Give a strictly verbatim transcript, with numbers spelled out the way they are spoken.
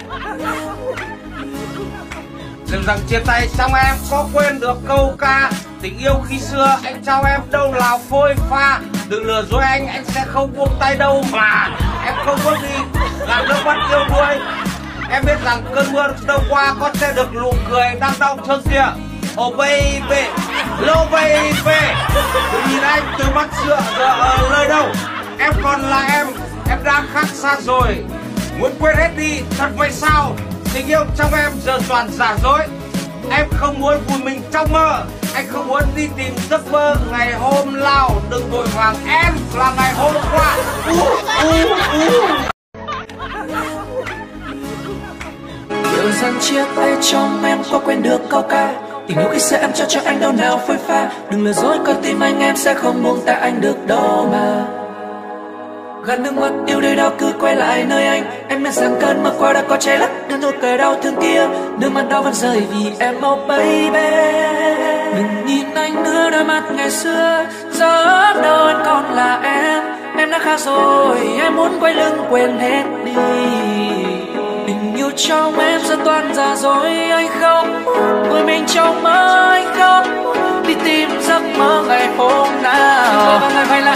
Liệu rằng chia tay trong em có quên được câu ca tình yêu khi xưa anh trao em đâu là phôi pha. Đừng lừa dối anh, anh sẽ không buông tay đâu mà. Em không có gì làm nước mắt yêu đuối. Em biết rằng cơn mưa đâu qua con sẽ được nụ cười đang đau thương kia. Oh baby, hello baby. Đừng nhìn anh từ mắt dựa giờ ở nơi đâu. Em còn là em, em đang khác xa rồi. Muốn quên hết đi, thật vậy sao? Tình yêu trong em giờ toàn giả dối. Em không muốn vùi mình trong mơ. Anh không muốn đi tìm giấc mơ ngày hôm nào. Đừng vội vàng, em là ngày hôm qua. uh, uh, uh. Liệu rằng chia tay trong em có quên được câu ca tình yêu khi xưa em trao cho anh đâu nào phôi pha. Đừng lừa dối con tim anh, em sẽ không buông tay anh được đâu mà. Gạt nước mắt yêu đời đau cứ quay lại nơi anh. Em biết rằng cơn mưa qua đã có che lấp đừng thôi cười đau thương kia. Nước mắt đau vẫn rơi vì em oh baby. Đừng nhìn anh nữa đôi mắt ngày xưa. Giờ đâu anh còn là em. Em đã khác rồi, em muốn quay lưng quên hết đi. Tình yêu trong em giờ toàn giả dối. Anh không vui mình trong mơ, anh không đi tìm giấc mơ ngày hôm nào. Và ngày phải là